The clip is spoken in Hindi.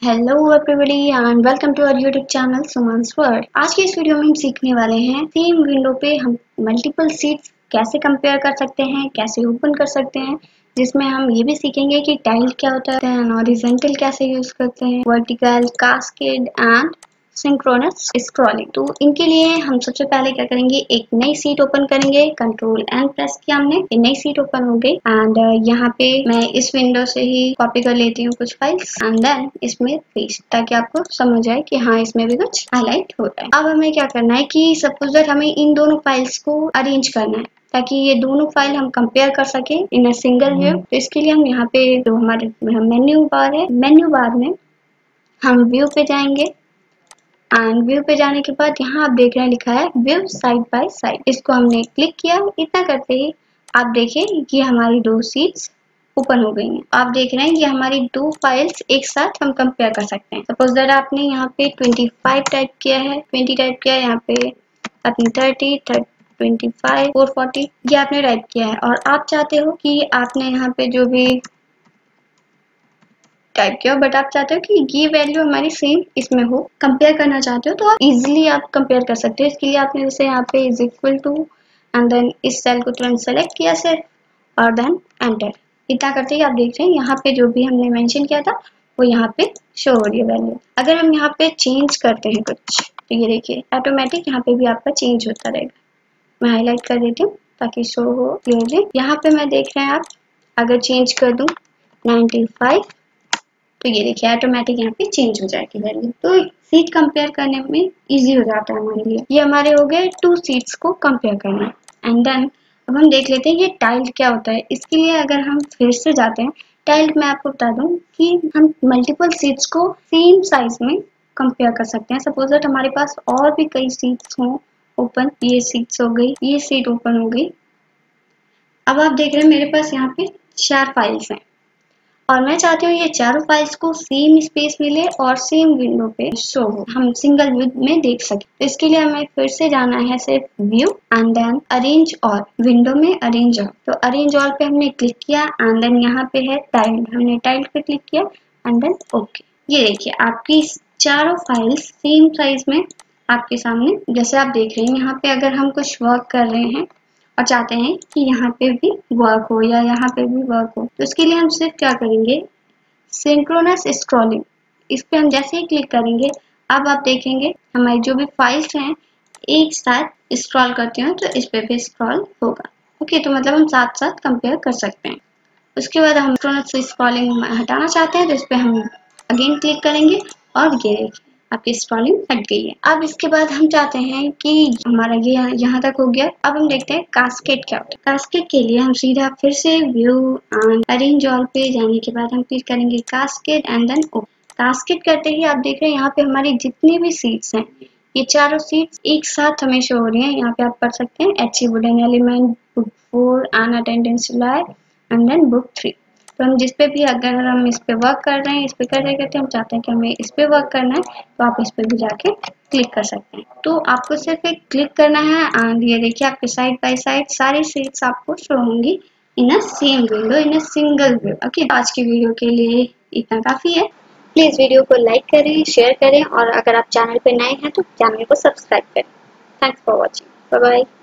Hello everybody and welcome to our YouTube channel Suman's world. आज की इस वीडियो में हम सीखने वाले हैं सेम विंडो पे हम मल्टीपल सीट्स कैसे कंपेयर कर सकते हैं, कैसे ओपन कर सकते हैं, जिसमें हम ये भी सीखेंगे कि टाइल क्या होता है, हॉरिजॉन्टल कैसे यूज करते हैं, vertical, cascade and synchronous scrolling. तो इनके लिए हम सबसे पहले क्या करेंगे, एक नई सीट ओपन करेंगे। कंट्रोल एंड प्रेस किया हमने, ये नई सीट ओपन हो गई एंड यहाँ पे मैं इस विंडो से ही कॉपी कर लेती हूँ कुछ फाइल्स एंड देन इसमें पेस्ट, ताकि आपको समझ आए कि हाँ इसमें भी कुछ हाईलाइट हो रहा है। अब हमें क्या करना है कि सपोज दैट हमें इन दोनों फाइल्स को अरेंज करना है ताकि ये दोनों फाइल हम कंपेयर कर सके इन अ सिंगल व्यू। तो इसके लिए हम यहाँ पे जो हमारे मेन्यू बार है, मेन्यू बार में हम व्यू पे जाएंगे एंड व्यू पे जाने के बाद यहाँ आप देख रहे हैं लिखा है व्यू साइड बाय साइड। इसको हमने क्लिक किया। इतना करते ही आप देखिए कि हमारी दो सीट्स ओपन हो गई हैं। आप देख रहे हैं कि हमारी दो फाइल्स एक साथ हम कंपेयर कर सकते हैं। सपोज दैट आपने यहाँ पे 25 टाइप किया है, 20 टाइप किया है, यहाँ पे अपनी 30, 25, 440 ये आपने टाइप किया है और आप चाहते हो कि आपने यहाँ पे जो भी टाइप किया बट आप चाहते हो कि ये वैल्यू हमारी सेम इसमें हो, कंपेयर करना चाहते हो तो आप इजीली आप कंपेयर कर सकते हो। इसके लिए आपने जैसे यहाँ पे is equal to and then इस सेल को तुरंत सेलेक्ट किया सिर्फ और देन एंटर। इतना करते ही आप देख रहे हैं यहाँ पे जो भी हमने मेंशन किया था वो यहाँ पे शो हो रही है वैल्यू। अगर हम यहाँ पे चेंज करते हैं कुछ तो ये देखिए ऑटोमेटिक यहाँ पे भी आपका चेंज होता रहेगा। मैं हाईलाइट कर देती हूँ ताकि शो हो क्लियरली। यहाँ पे मैं देख रहे हैं आप अगर चेंज कर दूँ 95 तो ये देखिए ऑटोमेटिक यहाँ पे चेंज हो जाएगी वैल्यू। तो सीट कंपेयर करने में इजी हो जाता है हमारे लिए। ये हमारे हो गए टू सीट्स को कंपेयर करना। एंड देन अब हम देख लेते हैं ये टाइल क्या होता है। इसके लिए अगर हम फिर से जाते हैं टाइल, मैं आपको बता दूं कि हम मल्टीपल सीट्स को सेम साइज में कंपेयर कर सकते हैं। सपोज दैट हमारे पास और भी कई सीट्स हों ओपन, ये सीट्स हो गई, ये सीट ओपन हो गई। अब आप देख रहे हैं मेरे पास यहाँ पे 4 फाइल्स हैं और मैं चाहती हूँ ये चारों फाइल्स को सेम स्पेस मिले और सेम विंडो पे शो हो, हम सिंगल व्यू में देख सके। तो इसके लिए हमें फिर से जाना है सिर्फ view and then arrange all, window में अरेंज ऑल। तो अरेंज ऑल पे हमने क्लिक किया एंड देन यहाँ पे है टाइल, हमने टाइल पे क्लिक किया एंड देन ओके। ये देखिए आपकी चारों फाइल्स सेम साइज में आपके सामने जैसे आप देख रहे हैं। यहाँ पे अगर हम कुछ वर्क कर रहे हैं और चाहते हैं कि यहाँ पे भी वर्क हो या यहाँ पे भी वर्क हो, तो इसके लिए हम सिर्फ क्या करेंगे, सिंक्रोनस स्क्रॉलिंग, इस पे हम जैसे ही क्लिक करेंगे अब आप देखेंगे हमारी जो भी फाइल्स हैं एक साथ स्क्रॉल करती हैं तो इस पे भी स्क्रॉल होगा। ओके, तो मतलब हम साथ साथ कंपेयर कर सकते हैं। उसके बाद हम सिंक्रोनस स्क्रॉलिंग हटाना चाहते हैं तो इस पे हम अगेन क्लिक करेंगे और ये देखिए आपकी स्क्रॉलिंग हट गई है। अब इसके बाद हम चाहते हैं कि हमारा ये यहाँ तक हो गया। अब हम देखते हैं कास्केड क्या होता है। कास्केड के लिए हम सीधा फिर से व्यू एंड अरेंज ऑल पे जाने के बाद हम क्लिक करेंगे cascade and then okay. Cascade करते ही आप देख रहे हैं यहाँ पे हमारी जितनी भी सीट्स हैं ये चारों सीट्स एक साथ हमें शो हो रही हैं। यहाँ पे आप पढ़ सकते हैं H wooden element, book 4 and attendance July and then book 3। तो हम जिस पे भी अगर हम इस पे वर्क कर रहे हैं, इस पे कर रहे हैं, हम चाहते हैं कि हमें इस पे वर्क करना है तो आप इस पे भी जाके क्लिक कर सकते हैं। तो आपको सिर्फ एक क्लिक करना है एंड ये देखिए आपके साइड बाय साइड सारी सीट्स आपको शो होंगी in a same window, in a single view. Okay, आज की वीडियो के लिए इतना काफी है। प्लीज वीडियो को लाइक करें, शेयर करें और अगर आप चैनल पे नए हैं तो चैनल को सब्सक्राइब करें। Thanks for watching, bye bye.